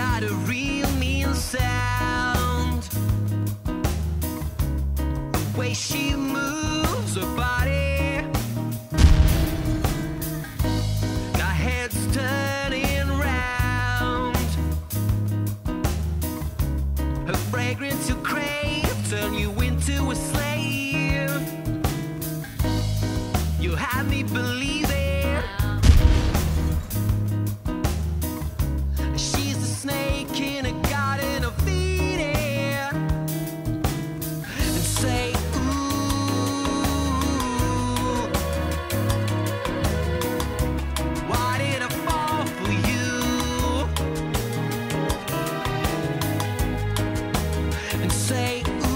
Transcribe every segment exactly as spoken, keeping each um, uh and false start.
got a real mean sound. The way she moves her body, our heads turning round. Her fragrance you crave, turn you into a slave. You had me believing she's the snake in a garden of Eden, and say, ooh, why did I fall for you? And say,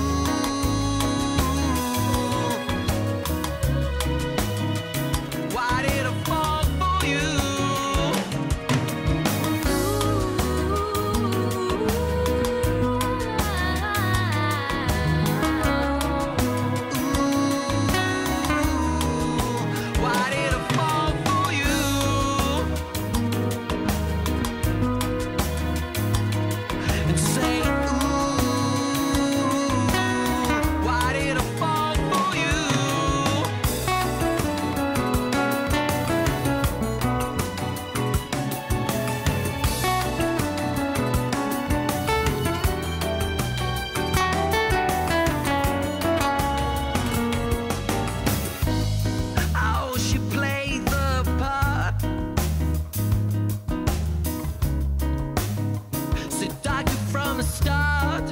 start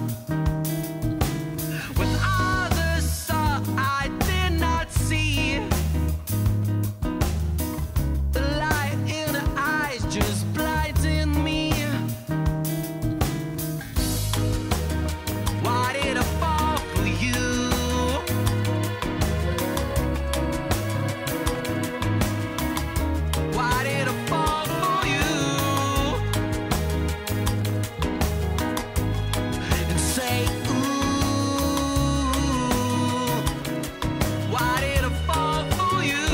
with all the saw I did not see. The light in her eyes just blinded me. Why did I fall for you? Why did I fall for you? Say, ooh, why did I fall for you?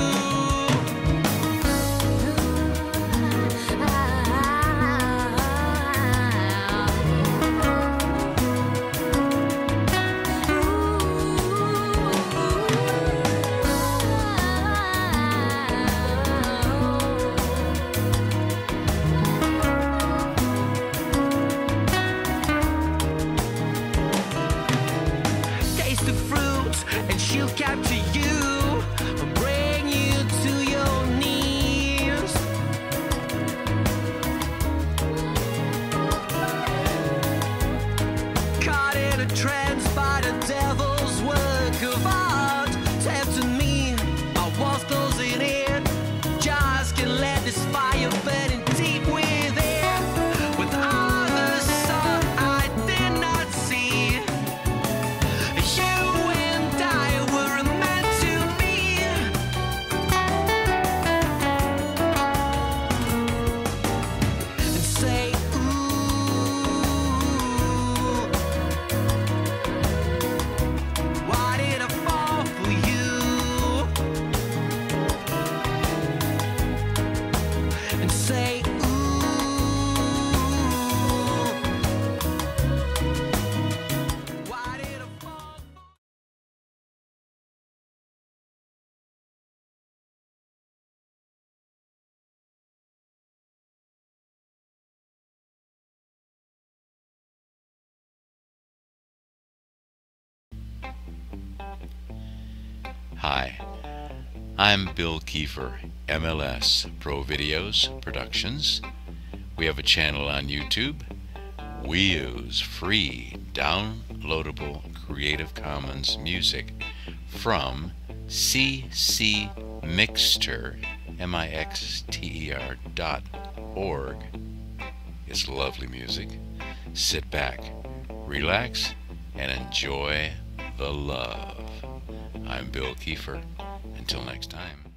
Taste the fruit and she'll capture you and bring you to your knees. Caught in a trance by the devil's work of art, tempting me, I was closing in. Just can let this fire burning deep within. With all the sun I did not see, you and I were meant to be. And say, ooh, why did I fall for you? And say, Hi, I'm Bill Kiefer, M L S Pro Videos Productions. We have a channel on YouTube. We use free downloadable Creative Commons music from C C Mixter, M I X T E R dot org. It's lovely music. Sit back, relax, and enjoy the love. I'm Bill Kiefer. Until next time.